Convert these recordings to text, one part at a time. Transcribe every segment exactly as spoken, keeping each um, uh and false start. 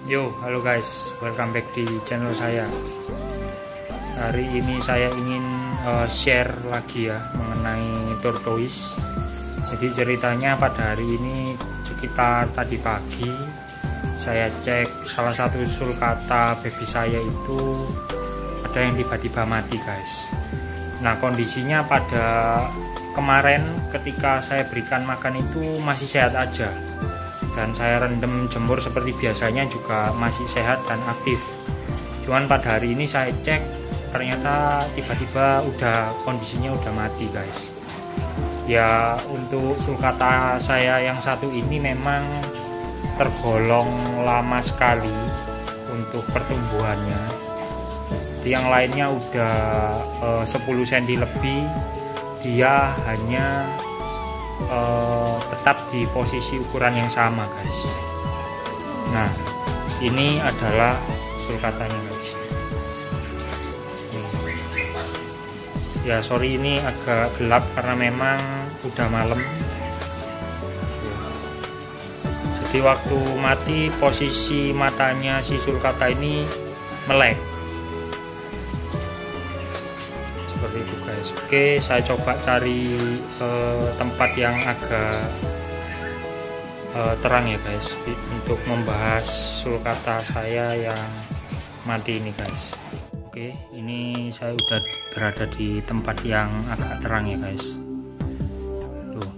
Yo, halo guys, welcome back di channel saya. Hari ini saya ingin uh, share lagi ya mengenai tortoise. Jadi ceritanya pada hari ini sekitar tadi pagi saya cek salah satu sulcata baby saya itu ada yang tiba-tiba mati guys. Nah kondisinya pada kemarin ketika saya berikan makan itu masih sehat aja, dan saya rendam jemur seperti biasanya juga masih sehat dan aktif. Cuman pada hari ini saya cek ternyata tiba-tiba udah kondisinya udah mati guys. Ya untuk sulcata saya yang satu ini memang tergolong lama sekali untuk pertumbuhannya. Yang lainnya udah eh, sepuluh sentimeter lebih, dia hanya Uh, tetap di posisi ukuran yang sama guys. Nah ini adalah sulcatanya guys. Ya sorry ini agak gelap karena memang udah malam. Jadi waktu mati posisi matanya si sulcata ini melek seperti itu guys. Oke, saya coba cari eh, tempat yang agak eh, terang ya guys untuk membahas sulcata saya yang mati ini guys. Oke, ini saya udah berada di tempat yang agak terang ya guys. Tuh,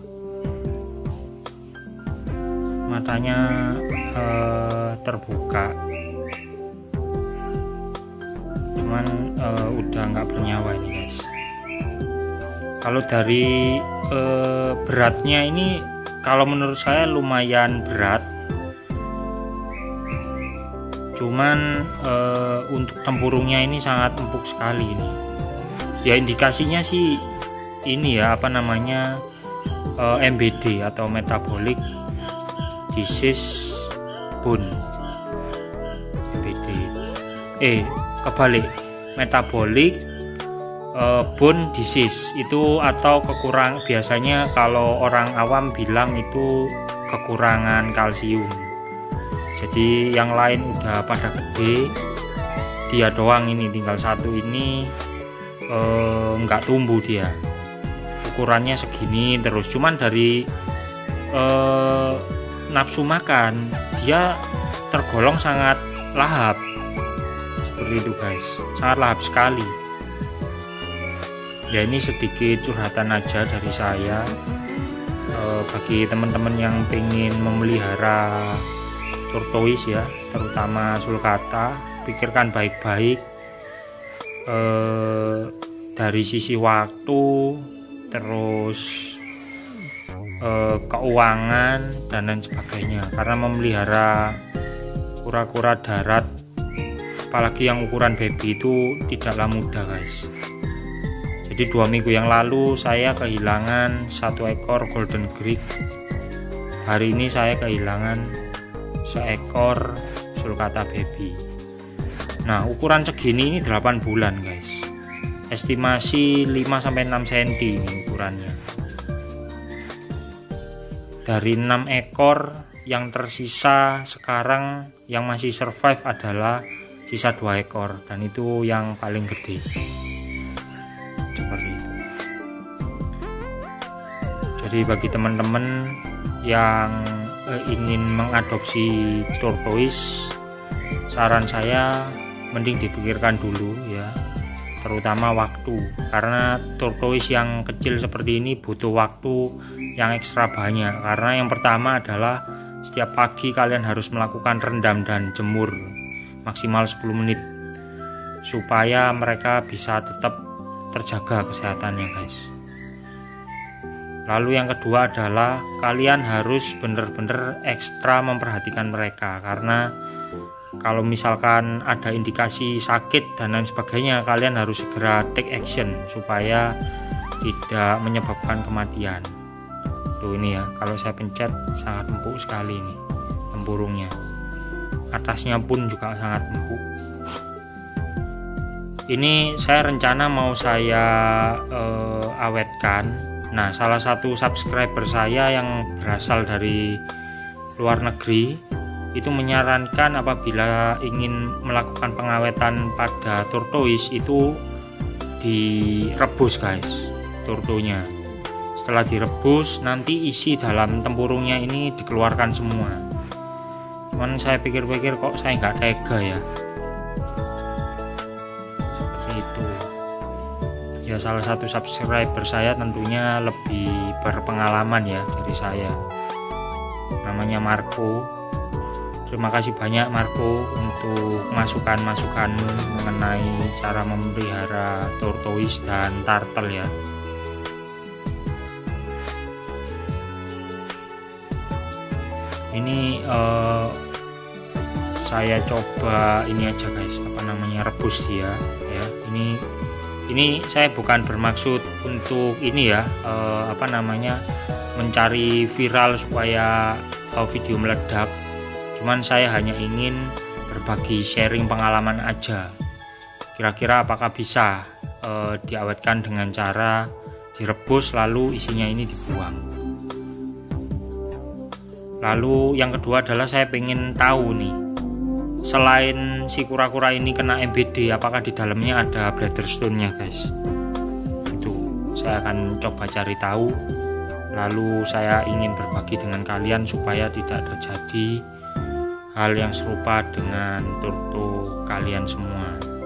matanya eh, terbuka, cuman uh, udah nggak bernyawa ini guys. Kalau dari uh, beratnya ini, kalau menurut saya lumayan berat, cuman uh, untuk tempurungnya ini sangat empuk sekali ini. Ya indikasinya sih ini ya apa namanya uh, M B D atau metabolic disease bone. M B D eh kebalik, metabolic uh, bone disease itu atau kekurang, biasanya kalau orang awam bilang itu kekurangan kalsium. Jadi yang lain udah pada gede, dia doang ini tinggal satu ini uh, nggak tumbuh, dia ukurannya segini terus. Cuman dari uh, nafsu makan dia tergolong sangat lahap. Seperti itu guys, sangat lahap sekali. Ya ini sedikit curhatan aja dari saya e, bagi teman-teman yang pengen memelihara tortoise ya, terutama sulcata, pikirkan baik-baik e, dari sisi waktu, terus e, keuangan dan lain sebagainya, karena memelihara kura-kura darat apalagi yang ukuran baby itu tidaklah mudah guys. Jadi dua minggu yang lalu saya kehilangan satu ekor golden greek. Hari ini saya kehilangan seekor sulcata baby. Nah ukuran segini ini delapan bulan guys. Estimasi lima sampai enam sentimeter ini ukurannya. Dari enam ekor yang tersisa sekarang yang masih survive adalah sisa dua ekor, dan itu yang paling gede. Seperti itu. Jadi bagi teman-teman yang eh, ingin mengadopsi tortoise, saran saya mending dipikirkan dulu ya, terutama waktu, karena tortoise yang kecil seperti ini butuh waktu yang ekstra banyak. Karena yang pertama adalah setiap pagi kalian harus melakukan rendam dan jemur maksimal sepuluh menit supaya mereka bisa tetap terjaga kesehatannya guys. Lalu yang kedua adalah kalian harus benar-benar ekstra memperhatikan mereka, karena kalau misalkan ada indikasi sakit dan lain sebagainya, kalian harus segera take action supaya tidak menyebabkan kematian. Tuh ini ya, kalau saya pencet sangat empuk sekali ini tempurungnya. Atasnya pun juga sangat empuk. Ini saya rencana mau saya uh, awetkan. Nah salah satu subscriber saya yang berasal dari luar negeri itu menyarankan apabila ingin melakukan pengawetan pada tortoise itu direbus guys, tortonya. Setelah direbus nanti isi dalam tempurungnya ini dikeluarkan semua. Cuman saya pikir-pikir kok saya nggak tega ya, seperti itu ya. Salah satu subscriber saya tentunya lebih berpengalaman ya dari saya, namanya Marco. Terima kasih banyak Marco untuk masukan-masukanmu mengenai cara memelihara tortoise dan turtle ya. Ini uh, saya coba ini aja guys, apa namanya, rebus dia ya. Ini ini saya bukan bermaksud untuk ini ya, uh, apa namanya, mencari viral supaya uh, video meledak. Cuman saya hanya ingin berbagi sharing pengalaman aja. Kira-kira apakah bisa uh, diawetkan dengan cara direbus lalu isinya ini dibuang. Lalu yang kedua adalah saya pengen tahu nih, selain si kura-kura ini kena M B D, apakah di dalamnya ada bladder stone-nya guys. Itu saya akan coba cari tahu, lalu saya ingin berbagi dengan kalian supaya tidak terjadi hal yang serupa dengan turtle kalian semua.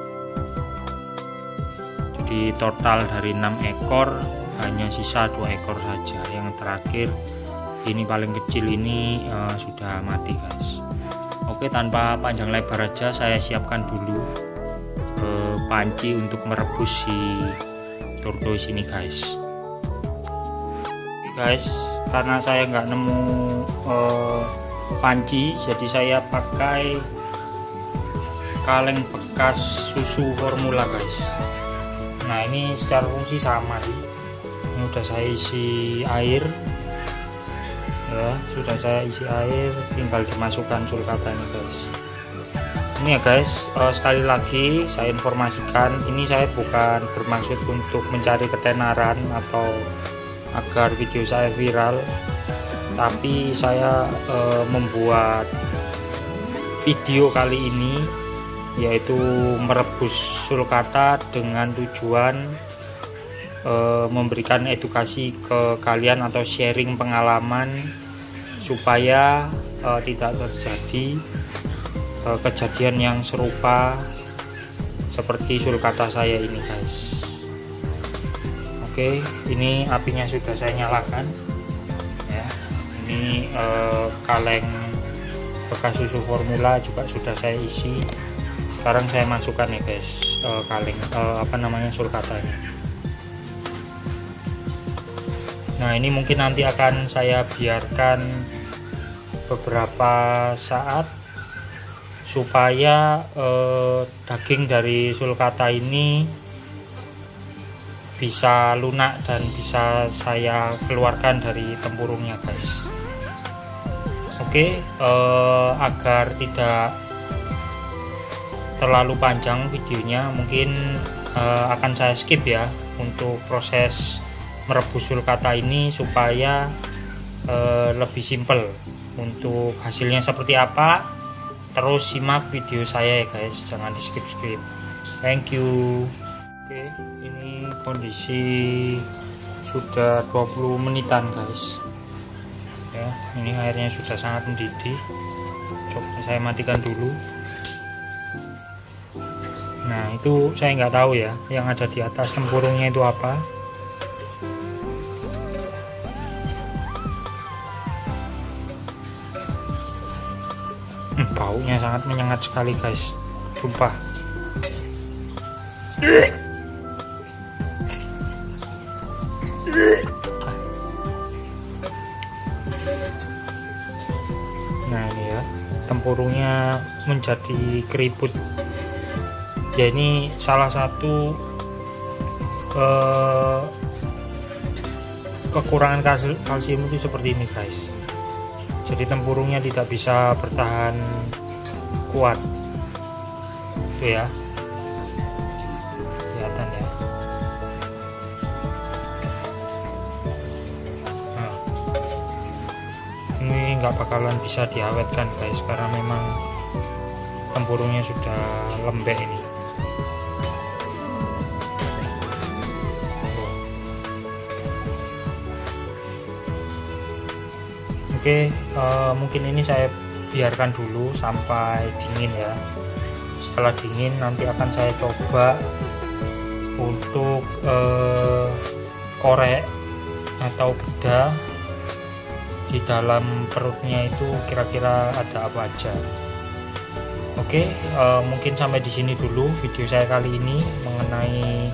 Jadi total dari enam ekor hanya sisa dua ekor saja. Yang terakhir ini paling kecil ini uh, sudah mati guys. Oke, tanpa panjang lebar aja saya siapkan dulu uh, panci untuk merebus si tortoise ini guys. Oke guys, karena saya nggak nemu uh, panci, jadi saya pakai kaleng bekas susu formula guys. Nah ini secara fungsi sama sih. Ini udah saya isi air ya, sudah saya isi air, tinggal dimasukkan sulcatanya guys. Ini ya guys, uh, sekali lagi saya informasikan, ini saya bukan bermaksud untuk mencari ketenaran atau agar video saya viral, tapi saya uh, membuat video kali ini yaitu merebus sulcata dengan tujuan uh, memberikan edukasi ke kalian atau sharing pengalaman supaya uh, tidak terjadi uh, kejadian yang serupa seperti sulcata saya ini guys. Oke, ini apinya sudah saya nyalakan ya. Ini uh, kaleng bekas susu formula juga sudah saya isi. Sekarang saya masukkan ya guys, uh, kaleng uh, apa namanya sulcatanya. Nah ini mungkin nanti akan saya biarkan beberapa saat supaya eh, daging dari sulcata ini bisa lunak dan bisa saya keluarkan dari tempurungnya guys. Oke, eh, agar tidak terlalu panjang videonya, mungkin eh, akan saya skip ya untuk proses merebus sulcata ini supaya eh, lebih simple. Untuk hasilnya seperti apa, terus simak video saya ya guys, jangan di skip skip. Thank you. Oke, ini kondisi sudah dua puluh menitan guys ya. Ini airnya sudah sangat mendidih. Coba saya matikan dulu. Nah itu saya nggak tahu ya, yang ada di atas tempurungnya itu apa. Hmm, baunya sangat menyengat sekali guys, sumpah. Nah ini ya, tempurungnya menjadi keriput ya. Ini salah satu eh, kekurangan kalsium itu seperti ini guys. Jadi tempurungnya tidak bisa bertahan kuat itu ya, kelihatan ya. Nah, ini ini nggak bakalan bisa diawetkan guys, karena memang tempurungnya sudah lembek ini. Oke, uh, mungkin ini saya biarkan dulu sampai dingin ya. Setelah dingin nanti akan saya coba untuk uh, korek atau bedah di dalam perutnya itu kira-kira ada apa aja. Oke, uh, mungkin sampai di sini dulu video saya kali ini mengenai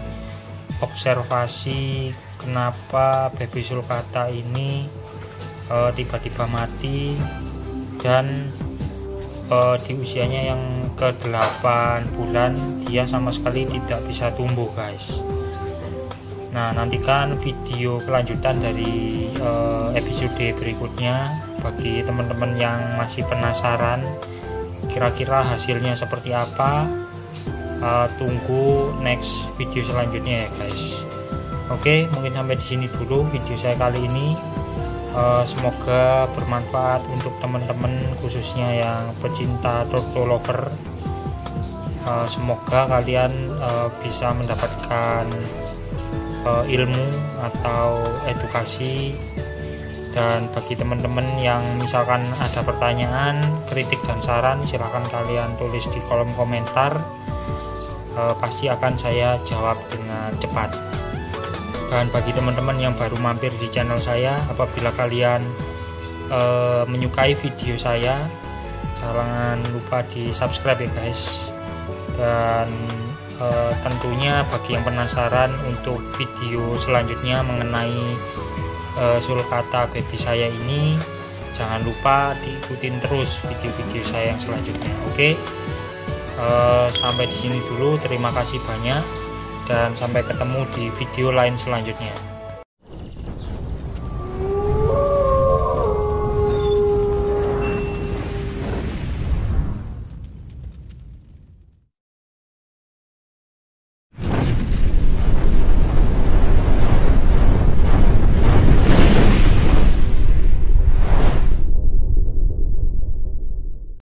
observasi kenapa baby sulcata ini tiba-tiba uh, mati dan uh, di usianya yang ke delapan bulan dia sama sekali tidak bisa tumbuh guys. Nah, nantikan video kelanjutan dari uh, episode berikutnya. Bagi teman-teman yang masih penasaran kira-kira hasilnya seperti apa, uh, tunggu next video selanjutnya ya guys. Oke, mungkin sampai di sini dulu video saya kali ini. Uh, semoga bermanfaat untuk teman-teman khususnya yang pecinta turtle lover. Uh, semoga kalian uh, bisa mendapatkan uh, ilmu atau edukasi. Dan bagi teman-teman yang misalkan ada pertanyaan, kritik dan saran, silahkan kalian tulis di kolom komentar. Uh, pasti akan saya jawab dengan cepat. Dan bagi teman-teman yang baru mampir di channel saya, apabila kalian e, menyukai video saya, jangan lupa di subscribe ya guys. Dan e, tentunya bagi yang penasaran untuk video selanjutnya mengenai e, sulcata baby saya ini, jangan lupa diikutin terus video-video saya yang selanjutnya. Oke, e, sampai di sini dulu. Terima kasih banyak. Dan sampai ketemu di video lain selanjutnya.